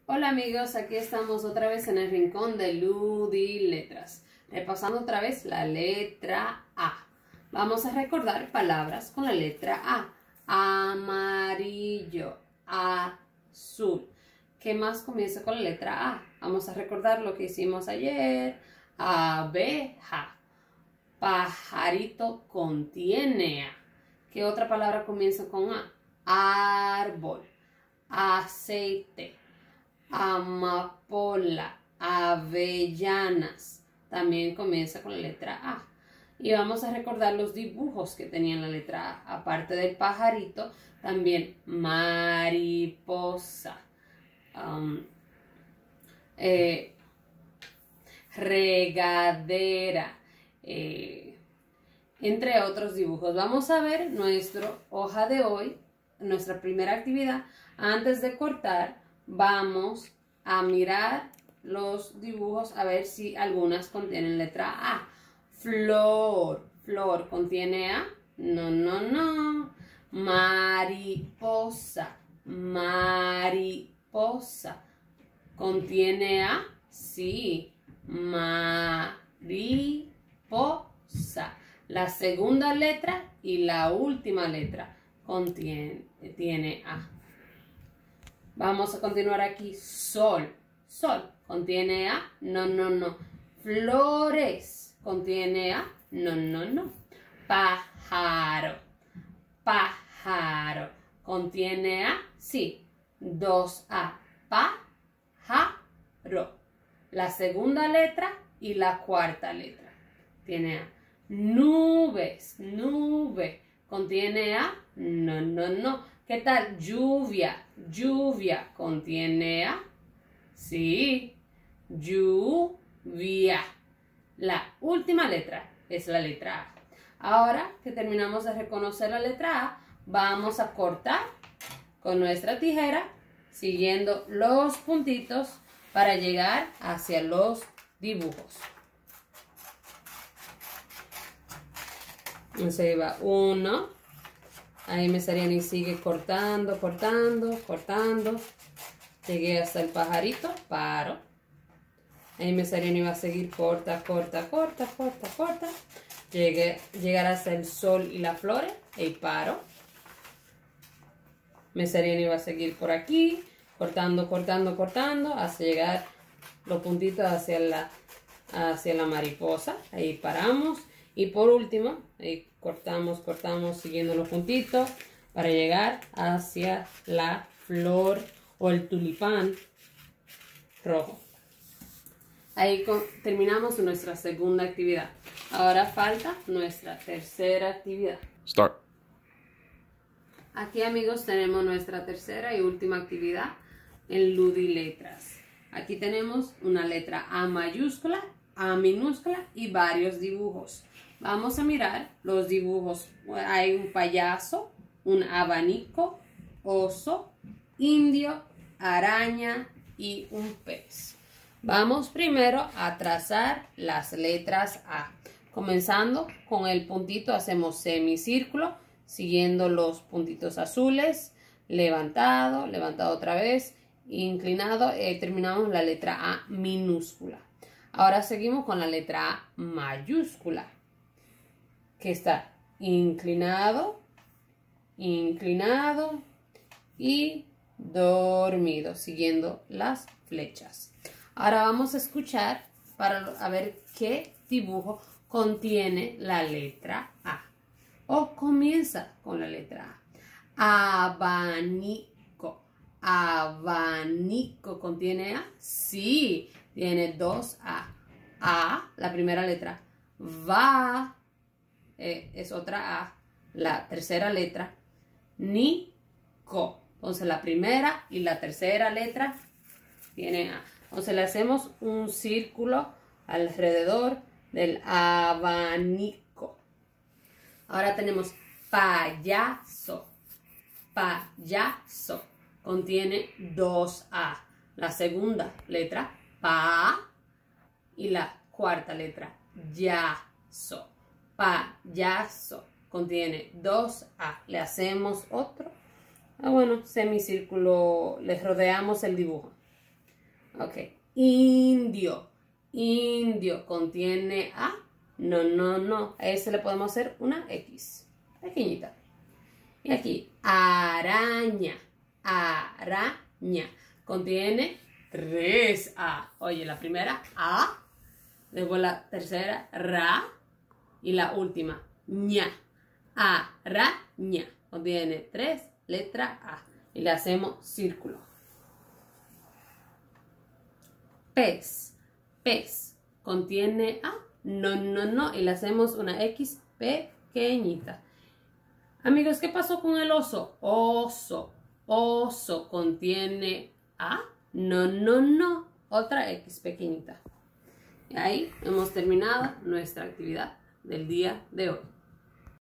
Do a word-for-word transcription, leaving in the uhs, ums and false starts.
Hola amigos, aquí estamos otra vez en el rincón de Ludi Letras, repasando otra vez la letra A. Vamos a recordar palabras con la letra A. Amarillo, azul. ¿Qué más comienza con la letra A? Vamos a recordar lo que hicimos ayer. Abeja. Pajarito contiene A. ¿Qué otra palabra comienza con A? Árbol. Aceite. Amapola, avellanas, también comienza con la letra A. Y vamos a recordar los dibujos que tenían la letra A. Aparte del pajarito, también mariposa, um, eh, regadera, eh, entre otros dibujos. Vamos a ver nuestra hoja de hoy, nuestra primera actividad. Antes de cortar, vamos a mirar los dibujos a ver si algunas contienen letra A. Flor. Flor contiene A. No, no, no. Mariposa. Mariposa. ¿Contiene A? Sí. Mariposa. La segunda letra y la última letra contiene tiene A. Vamos a continuar aquí. Sol. Sol. ¿Contiene A? No, no, no. Flores. ¿Contiene A? No, no, no. Pájaro. Pájaro. ¿Contiene A? Sí. Dos A. Pájaro. La segunda letra y la cuarta letra. Tiene A. Nubes. Nube. ¿Contiene A? No, no, no. ¿Qué tal? Lluvia. Lluvia. ¿Contiene A? Sí. Lluvia. La última letra es la letra A. Ahora que terminamos de reconocer la letra A, vamos a cortar con nuestra tijera, siguiendo los puntitos para llegar hacia los dibujos. Entonces va uno. Ahí Mesariani sigue cortando, cortando, cortando. Llegué hasta el pajarito, paro. Ahí Mesariani va a seguir corta, corta, corta, corta, corta. Llegué, llegar hasta el sol y las flores, y paro. Mesariani va a seguir por aquí, cortando, cortando, cortando, hasta llegar los puntitos hacia la, hacia la mariposa. Ahí paramos. Y por último, ahí cortamos, cortamos, siguiendo los puntitos para llegar hacia la flor o el tulipán rojo. Ahí con, terminamos nuestra segunda actividad. Ahora falta nuestra tercera actividad. Start. Aquí, amigos, tenemos nuestra tercera y última actividad en Ludi Letras. Aquí tenemos una letra A mayúscula, A minúscula y varios dibujos. Vamos a mirar los dibujos. Hay un payaso, un abanico, oso, indio, araña y un pez. Vamos primero a trazar las letras A. Comenzando con el puntito, hacemos semicírculo, siguiendo los puntitos azules, levantado, levantado otra vez, inclinado, y eh, terminamos la letra A minúscula. Ahora seguimos con la letra A mayúscula, que está inclinado, inclinado y dormido, siguiendo las flechas. Ahora vamos a escuchar para a ver qué dibujo contiene la letra A o comienza con la letra A. Abanico. Abanico. ¿Contiene A? Sí, tiene dos A. A, la primera letra. Va. Eh, es otra A, la tercera letra, Nico. Entonces la primera y la tercera letra tienen A. Entonces le hacemos un círculo alrededor del abanico. Ahora tenemos payaso. Payaso. Contiene dos A. La segunda letra, pa, y la cuarta letra, yaso. Payaso. Contiene dos A. Le hacemos otro. Ah, bueno, semicírculo. Les rodeamos el dibujo. Ok. Indio. Indio contiene A. No, no, no. A ese le podemos hacer una X. Pequeñita. Y aquí, araña. Araña. Contiene tres A. Oye, la primera A. Después la tercera Ra. Y la última ña. Araña. Contiene tres letras A. Y le hacemos círculo. Pez. Pez. Contiene A. No, no, no. Y le hacemos una X pequeñita. Amigos, ¿qué pasó con el oso? Oso. Oso. Contiene A. No, no, no. Otra X pequeñita. Y ahí hemos terminado nuestra actividad del día de hoy.